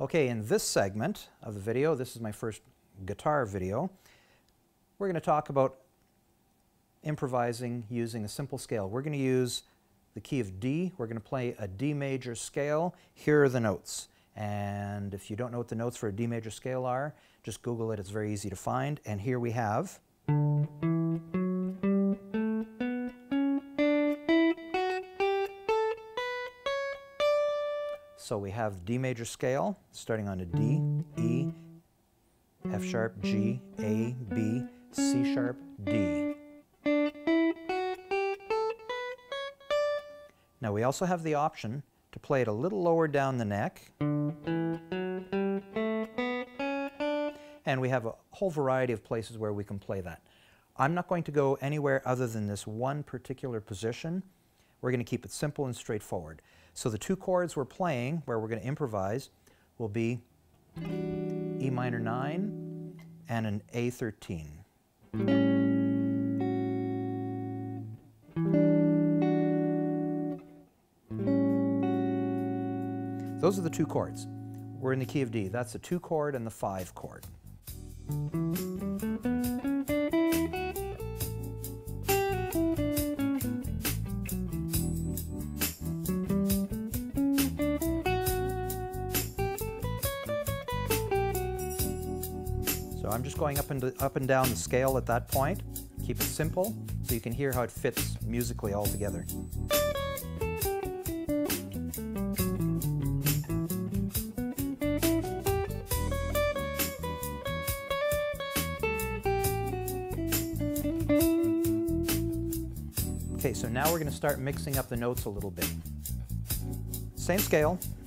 Okay, in this segment of the video, this is my first guitar video, we're going to talk about improvising using a simple scale. We're going to use the key of D. We're going to play a D major scale. Here are the notes. And if you don't know what the notes for a D major scale are, just Google it. It's very easy to find. And here we have so we have D major scale starting on a D, E, F sharp, G, A, B, C sharp, D. Now we also have the option to play it a little lower down the neck. And we have a whole variety of places where we can play that. I'm not going to go anywhere other than this one particular position. We're going to keep it simple and straightforward. So the two chords we're playing, where we're going to improvise, will be E minor 9 and an A13. Those are the two chords. We're in the key of D. That's the 2 chord and the 5 chord. So I'm just going up and down the scale at that point. Keep it simple so you can hear how it fits musically all together. Okay, so now we're going to start mixing up the notes a little bit. Same scale,